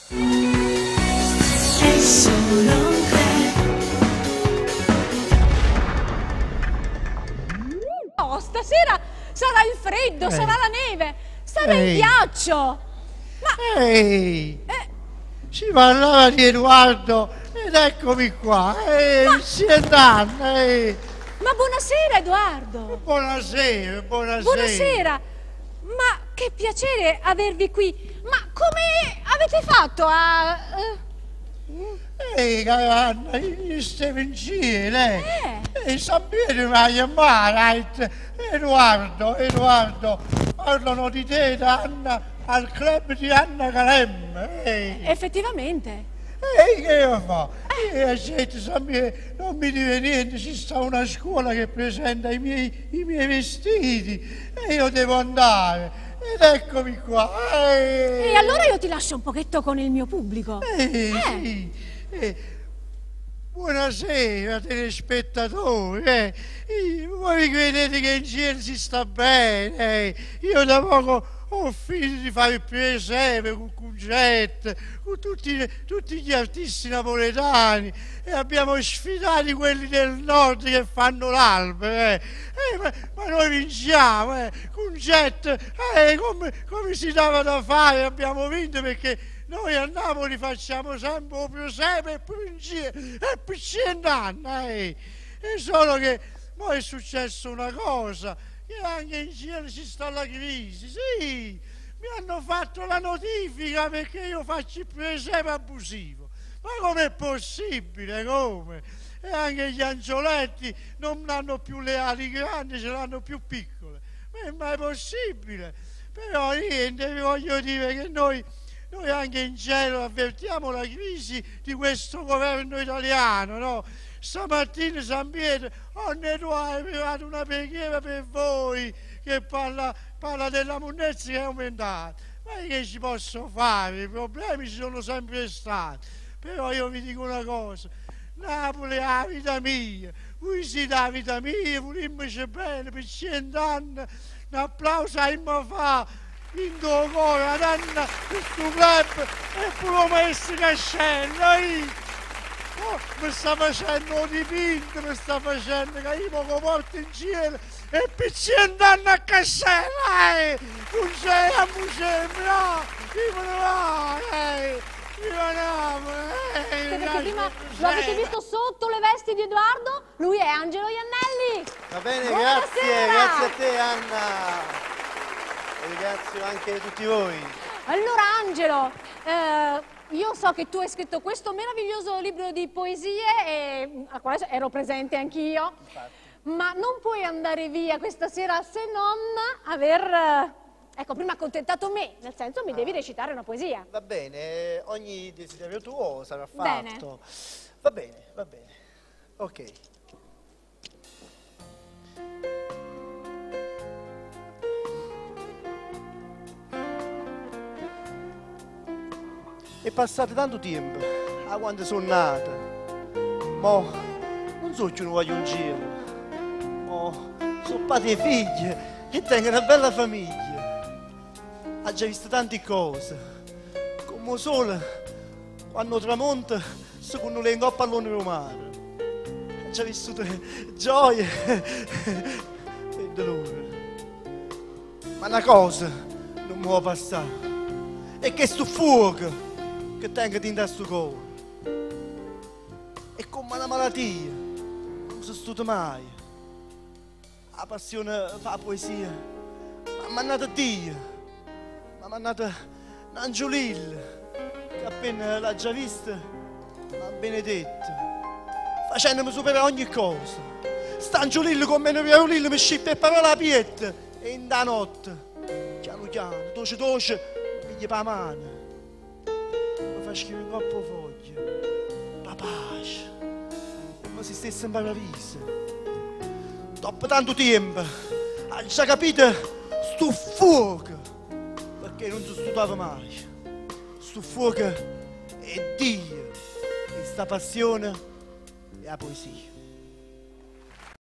È solo un club. Oh, stasera sarà il freddo, sarà la neve, sarà il ghiaccio. Ma Ehi! Si parlava di Edoardo ed eccomi qua. Siete Anna. Ma buonasera Edoardo. Buonasera, buonasera. Buonasera. Ma che piacere avervi qui. Ma come avete fatto a... Ehi, Anna, stiamo insieme, sapete mai chiamare? Edoardo, parlano di te, Anna, al club di Anna Calemme. Effettivamente. Che io fa? Non mi dice niente, ci sta una scuola che presenta i miei vestiti e io devo andare. Ed eccomi qua. E allora io ti lascio un pochetto con il mio pubblico. Sì. Buonasera telespettatori. Voi credete che in giro si sta bene? Io da poco ho finito di fare il presepe con Concetta, con tutti gli artisti napoletani e abbiamo sfidato quelli del nord che fanno l'albero. Ma noi vinciamo, Concetta, come si dava da fare, abbiamo vinto perché noi a Napoli facciamo sempre il presepe e poi vinciamo, e poi ci andiamo. E solo che poi è successa una cosa, che anche in giro ci sta la crisi, sì, mi hanno fatto la notifica perché io faccio il presepe abusivo. Ma com'è possibile, come? E anche gli angioletti non hanno più le ali grandi, ce l'hanno più piccole. Ma è mai possibile? Però niente, vi voglio dire che noi anche in cielo avvertiamo la crisi di questo governo italiano, no? Stamattina San Pietro ha preparato una preghiera per voi che parla della monnezza che è aumentata. Ma che ci posso fare? I problemi ci sono sempre stati. Però io vi dico una cosa, Napoli è la vita mia, voi siete la vita mia, volimmoci bene per 100 anni, un applauso a Imma fa, in tuo cuore, ad Anna, questo club e promessi che scende. Mi sta facendo un dipinto, mi sta facendo che io mi porto in cielo e per 100 anni a cascella, non c'è a museo, no, io me ne vado, io Perché prima lo avete visto sotto le vesti di Edoardo? Lui è Angelo Iannelli. Va bene, Buonasera. grazie a te Anna. E ringrazio anche tutti voi. Allora Angelo, io so che tu hai scritto questo meraviglioso libro di poesie e al quale ero presente anch'io, ma non puoi andare via questa sera se non aver, ecco, prima accontentato me, nel senso mi devi recitare una poesia. Va bene, ogni desiderio tuo sarà fatto. Bene. Va bene. Ok. È passato tanto tempo, a quando sono nata. Ma non so che non voglio un giro. Ma sono padre e figli e tengo una bella famiglia. Ha già visto tante cose. Come sole, quando tramonta, secondo le ingoppa all'onore umano. Ha già vissuto gioie e dolore. Ma una cosa non mi può passare. È che sto fuoco che tengo dentro sto cuore. È come una malattia, non si studia mai. La passione fa la poesia, ma mi ha mandato Dio, mi ha mandato Angiolilla, che appena l'ha già vista, mi ha benedetto, facendomi superare ogni cosa. St'Angiolilla come una violilla mi scippa e parola la pietta, e in da notte, piano, doce, mi piglia per la mano. Fa scrivere in coppa foglia, papace, come se stesse in paradiso. Dopo tanto tempo, ha già capito sto fuoco, perché non si studiava mai. Sto fuoco è Dio, e sta passione è la poesia.